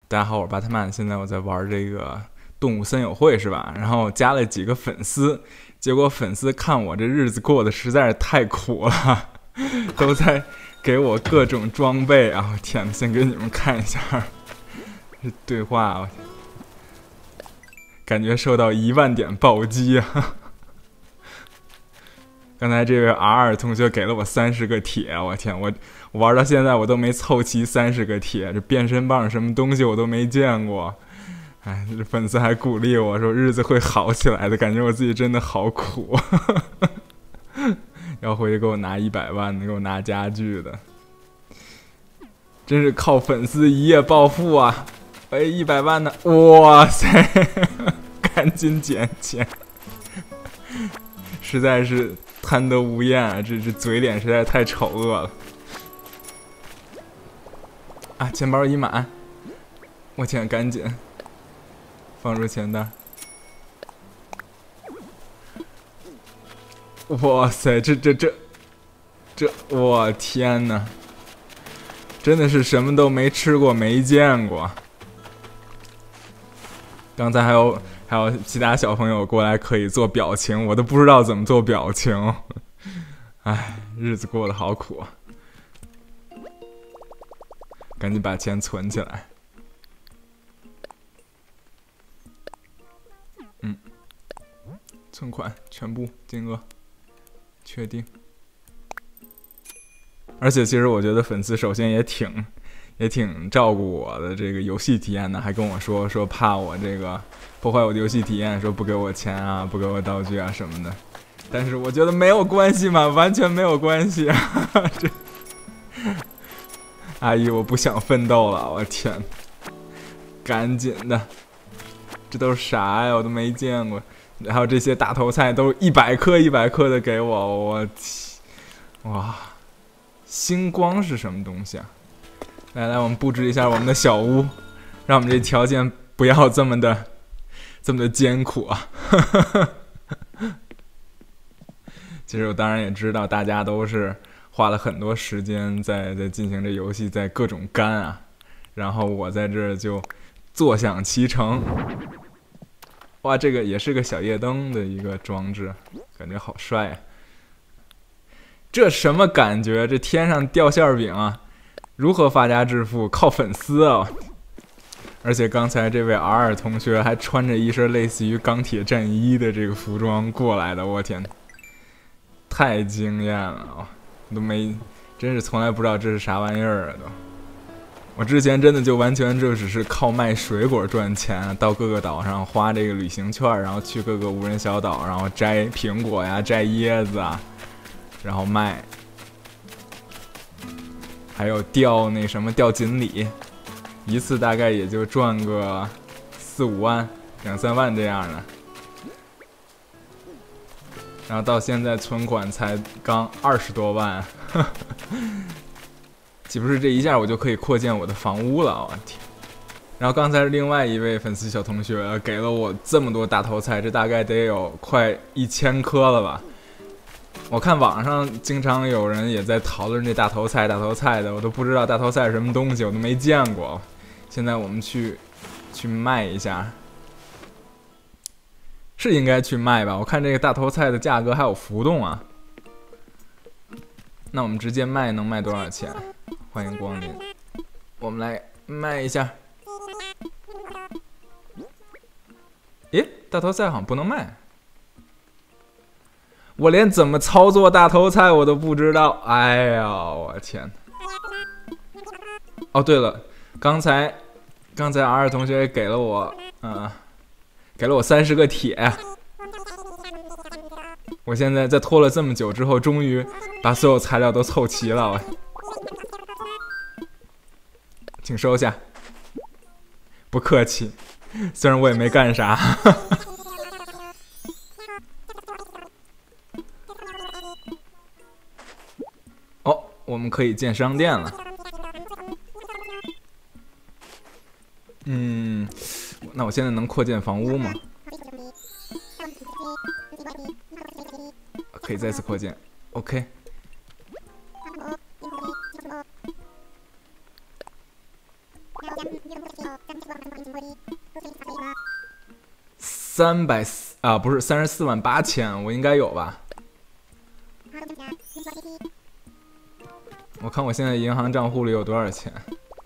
大家好，我是巴特曼，现在我在玩这个动物森友会是吧？然后加了几个粉丝，结果粉丝看我这日子过得实在是太苦了，都在给我各种装备啊！我天，先给你们看一下这对话啊，感觉受到10000点暴击啊！刚才这位 R2 同学给了我30个铁，我天，我玩到现在我都没凑齐30个铁，这变身棒什么东西我都没见过。哎，这粉丝还鼓励我说日子会好起来的，感觉我自己真的好苦。要回去给我拿100万的，给我拿家具的，真是靠粉丝一夜暴富啊！哎，100万呢，哇塞，赶紧捡钱，实在是贪得无厌啊！这嘴脸实在太丑恶了啊！钱包已满，我天，赶紧放入钱袋。哇塞，这，我天哪！真的是什么都没吃过，没见过。刚才还有其他小朋友过来可以做表情，我都不知道怎么做表情。唉，日子过得好苦啊！赶紧把钱存起来。存款全部金额确定。而且其实我觉得粉丝首先也挺照顾我的这个游戏体验的，还跟我说怕我这个破坏我的游戏体验，说不给我钱啊，不给我道具啊什么的。但是我觉得没有关系嘛，完全没有关系啊！这阿姨，我不想奋斗了，我天！赶紧的，这都是啥呀？我都没见过。还有这些大头菜都是100颗100颗的给我，我哇！星光是什么东西啊？来，我们布置一下我们的小屋，让我们这条件不要这么的艰苦啊！其实我当然也知道，大家都是花了很多时间在进行这游戏，在各种干啊，然后我在这就坐享其成。哇，这个也是个小夜灯的一个装置，感觉好帅啊！这什么感觉？这天上掉馅饼啊！如何发家致富？靠粉丝啊！而且刚才这位 R2 同学还穿着一身类似于钢铁战衣的这个服装过来的，我天，太惊艳了啊！都没，真是从来不知道这是啥玩意儿啊都。我之前真的就完全就只是靠卖水果赚钱，到各个岛上花这个旅行券，然后去各个无人小岛，然后摘苹果呀、摘椰子啊，然后卖，还有钓那什么钓锦鲤，一次大概也就赚个4、5万、2、3万这样的。然后到现在存款才刚20多万。岂不是这一下我就可以扩建我的房屋了？我天！然后刚才另外一位粉丝小同学给了我这么多大头菜，这大概得有快1000颗了吧？我看网上经常有人也在讨论这大头菜的，我都不知道大头菜是什么东西，我都没见过。现在我们去卖一下，是应该去卖吧？我看这个大头菜的价格还有浮动啊。那我们直接卖能卖多少钱？欢迎光临，我们来卖一下。诶，大头菜好像不能卖，我连怎么操作大头菜我都不知道。哎呀，我天！哦，对了，刚才 R 同学给了我30个铁。我现在在拖了这么久之后，终于把所有材料都凑齐了。请收下，不客气。虽然我也没干啥。哦，我们可以建商店了。那我现在能扩建房屋吗？可以再次扩建 ，OK。 不是348000，我应该有吧？我看我现在银行账户里有多少钱？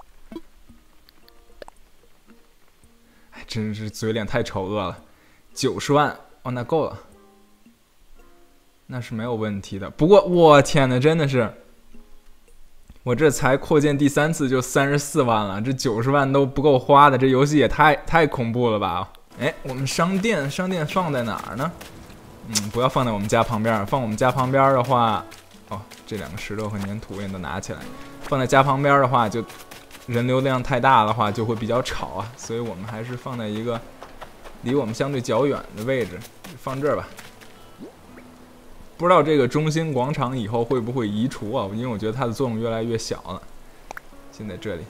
哎，真是嘴脸太丑恶了。90万，哦，那够了，那是没有问题的。不过我天哪，真的是，我这才扩建第3次就34万了，这90万都不够花的，这游戏也太恐怖了吧！哎，我们商店放在哪儿呢？不要放在我们家旁边，放我们家旁边的话，哦，这2个石头和粘土也都拿起来。放在家旁边的话，就人流量太大的话就会比较吵啊，所以我们还是放在一个离我们相对较远的位置，放这儿吧。不知道这个中心广场以后会不会移除啊？因为我觉得它的作用越来越小了。现在这里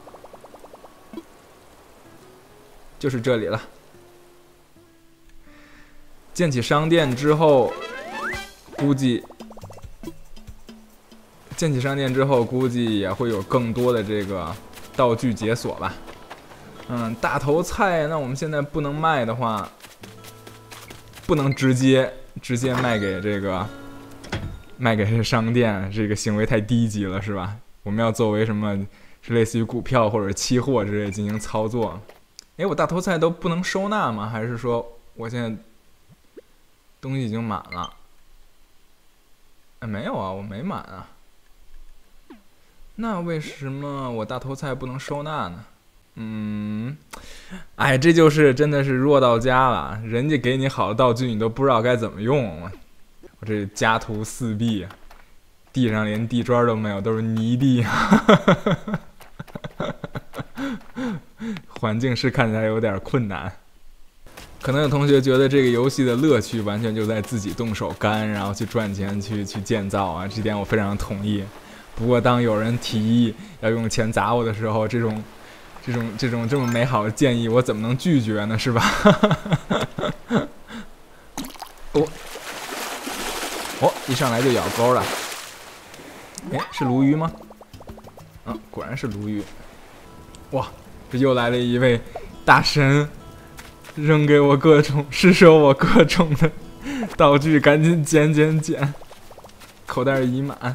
就是这里了。建起商店之后，估计也会有更多的这个道具解锁吧。大头菜，那我们现在不能卖的话，不能直接卖给这商店，这个行为太低级了，是吧？我们要作为什么，是类似于股票或者期货之类进行操作。哎，我大头菜都不能收纳吗？还是说我现在东西已经满了？哎，没有啊，我没满啊。那为什么我大头菜不能收纳呢？哎，这就是真的是弱到家了。人家给你好的道具，你都不知道该怎么用啊。我这家徒四壁，地上连地砖都没有，都是泥地。环境是看起来有点困难。可能有同学觉得这个游戏的乐趣完全就在自己动手干，然后去赚钱去建造啊，这点我非常同意。不过当有人提议要用钱砸我的时候，这么美好的建议，我怎么能拒绝呢？是吧？一上来就咬钩了。哎，是鲈鱼吗？果然是鲈鱼。哇，这又来了一位大神，扔给我施舍我各种的道具，赶紧捡，口袋已满。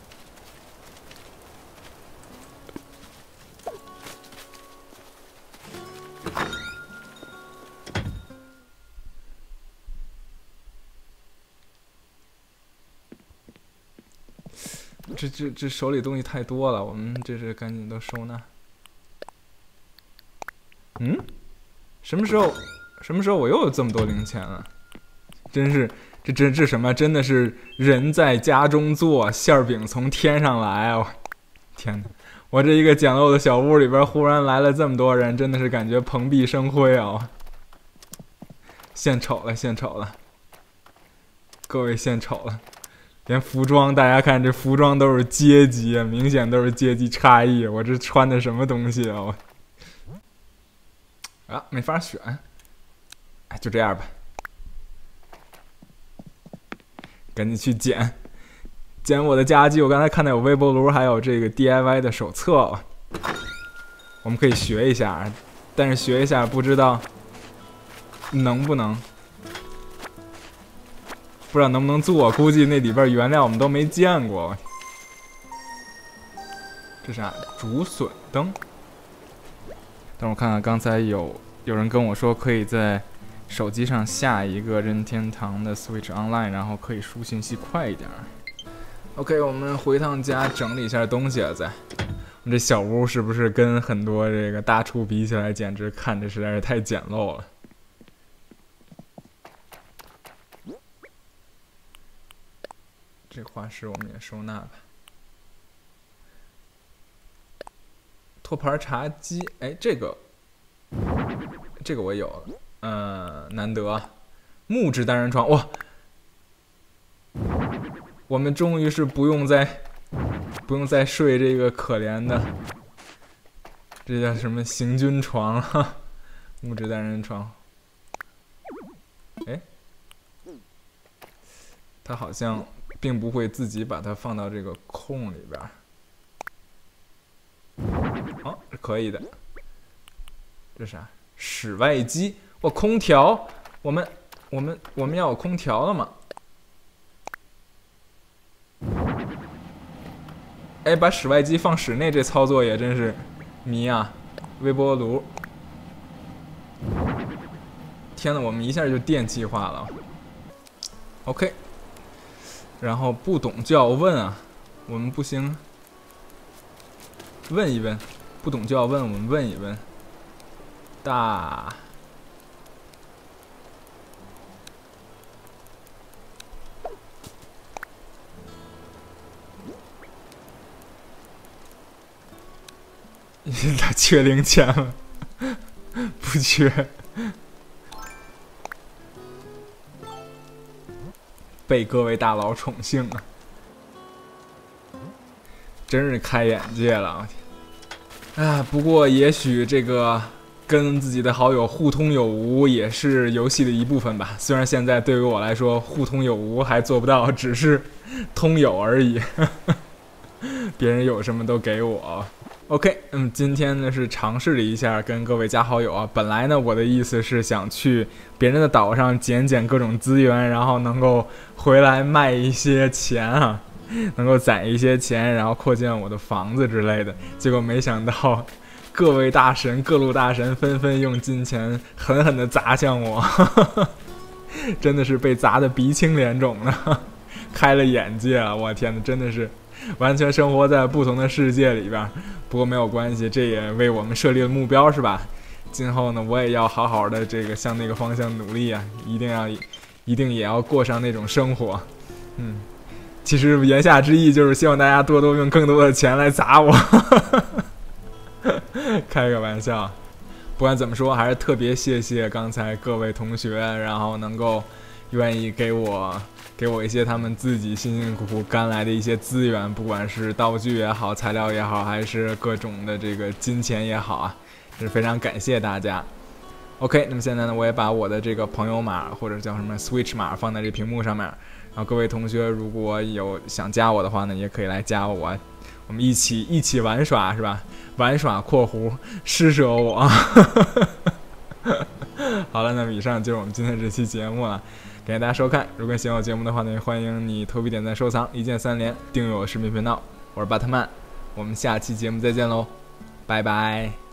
这手里东西太多了，我们这是赶紧都收纳。什么时候我又有这么多零钱了？真是，这什么？真的是人在家中坐，馅饼从天上来啊！天哪，我这一个简陋的小屋里边忽然来了这么多人，真的是感觉蓬荜生辉啊！献丑了，各位献丑了。连服装，大家看这服装都是阶级啊，明显都是阶级差异。我这穿的什么东西啊？没法选。哎，就这样吧，赶紧去捡我的家具。我刚才看到有微波炉，还有这个 DIY 的手册，我们可以学一下，但是学一下不知道能不能。不知道能不能做，估计那里边原料我们都没见过。这啥？竹笋灯？等我看看，刚才有人跟我说可以在手机上下一个任天堂的 Switch Online， 然后可以输信息快一点。OK， 我们回趟家整理一下东西了再。我们这小屋是不是跟很多这个大厨比起来，简直看着实在是太简陋了？这画室我们也收纳吧。托盘茶几，哎，这个我有了，难得。木质单人床，哇！我们终于是不用再睡这个可怜的，这叫什么行军床啊？木质单人床。哎，它好像并不会自己把它放到这个空里边。可以的。这啥？室外机？哇，空调！ 我们要有空调了吗？哎，把室外机放室内，这操作也真是迷啊！微波炉，天哪，我们一下就电气化了。OK， 然后不懂就要问啊，我们不行，问一问，不懂就要问，我们问一问。大。他缺零钱吗？不缺。被各位大佬宠幸啊，真是开眼界了！我天啊！不过也许这个跟自己的好友互通有无也是游戏的一部分吧。虽然现在对于我来说互通有无还做不到，只是通有而已。别人有什么都给我。OK， 今天呢是尝试了一下跟各位加好友啊。本来呢我的意思是想去别人的岛上捡各种资源，然后能够回来卖一些钱啊，能够攒一些钱，然后扩建我的房子之类的。结果没想到各位大神、各路大神纷纷用金钱狠狠地砸向我，真的是被砸得鼻青脸肿了，开了眼界了。我天哪，真的是完全生活在不同的世界里边。不过没有关系，这也为我们设立了目标，是吧？今后呢，我也要好好的这个向那个方向努力啊，一定也要过上那种生活。其实言下之意就是希望大家多多用更多的钱来砸我。开个玩笑。不管怎么说，还是特别谢谢刚才各位同学，然后能够愿意给我一些他们自己辛辛苦苦干来的一些资源，不管是道具也好，材料也好，还是各种的这个金钱也好啊，是非常感谢大家。OK， 那么现在呢，我也把我的这个朋友码或者叫什么 Switch 码放在这屏幕上面，然后各位同学如果有想加我的话呢，也可以来加我，我们一起玩耍，是吧？玩耍括弧施舍我。好了，那么以上就是我们今天这期节目了。感谢大家收看，如果喜欢我节目的话呢，欢迎你投币、点赞、收藏，一键3连，订阅我视频频道。我是巴特曼，我们下期节目再见喽，拜拜。